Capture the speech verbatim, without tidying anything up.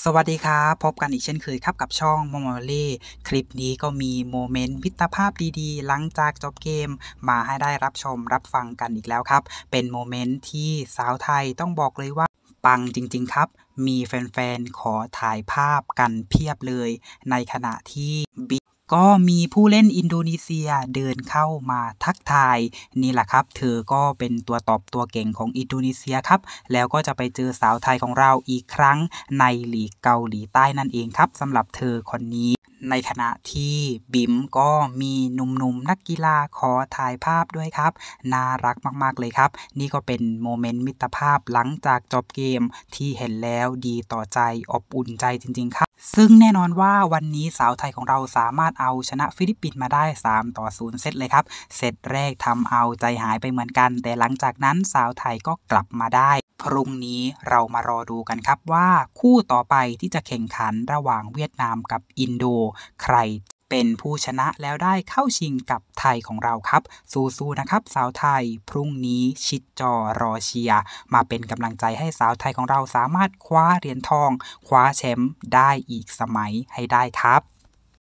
สวัสดีครับพบกันอีกเช่นเคยครับกับช่องโมโมเล่คลิปนี้ก็มีโมเมนต์มิตรภาพดีๆหลังจากจบเกมมาให้ได้รับชมรับฟังกันอีกแล้วครับเป็นโมเมนต์ที่สาวไทยต้องบอกเลยว่าปังจริงๆครับมีแฟนๆขอถ่ายภาพกันเพียบเลยในขณะที่บิ๊กก็มีผู้เล่นอินโดนีเซียเดินเข้ามาทักทายนี่แหละครับเธอก็เป็นตัวตอบตัวเก่งของอินโดนีเซียครับแล้วก็จะไปเจอสาวไทยของเราอีกครั้งในลีกเกาหลีใต้นั่นเองครับสำหรับเธอคนนี้ในขณะที่บิ๋มก็มีหนุ่มๆนักกีฬาขอถ่ายภาพด้วยครับน่ารักมากๆเลยครับนี่ก็เป็นโมเมนต์มิตรภาพหลังจากจบเกมที่เห็นแล้วดีต่อใจอบอุ่นใจจริงๆครับซึ่งแน่นอนว่าวันนี้สาวไทยของเราสามารถเอาชนะฟิลิปปินส์มาได้สามต่อศูนย์เซตเลยครับเซตแรกทำเอาใจหายไปเหมือนกันแต่หลังจากนั้นสาวไทยก็กลับมาได้พรุ่งนี้เรามารอดูกันครับว่าคู่ต่อไปที่จะแข่งขันระหว่างเวียดนามกับอินโดใครเป็นผู้ชนะแล้วได้เข้าชิงกับไทยของเราครับสู้ๆนะครับสาวไทยพรุ่งนี้ชิดจอรอเชียร์มาเป็นกำลังใจให้สาวไทยของเราสามารถคว้าเหรียญทองคว้าแชมป์ได้อีกสมัยให้ได้ครับ